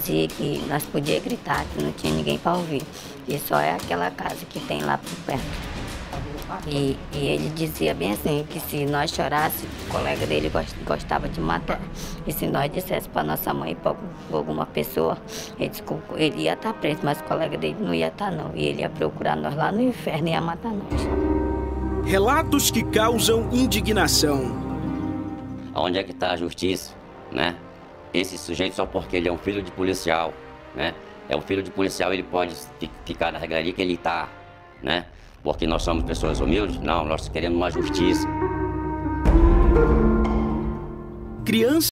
dizia que nós podíamos gritar, que não tinha ninguém para ouvir, que só é aquela casa que tem lá por perto. E ele dizia bem assim, que se nós chorássemos, o colega dele gostava de matar. E se nós dissesse para nossa mãe, para alguma pessoa, ele ia estar preso, mas o colega dele não ia estar não. E ele ia procurar nós lá no inferno e ia matar nós. Relatos que causam indignação. Onde é que está a justiça, né? Esse sujeito, só porque ele é um filho de policial, né? É um filho de policial, ele pode ficar na regraria que ele está, né? Porque nós somos pessoas humildes? Não, nós queremos uma justiça. Criança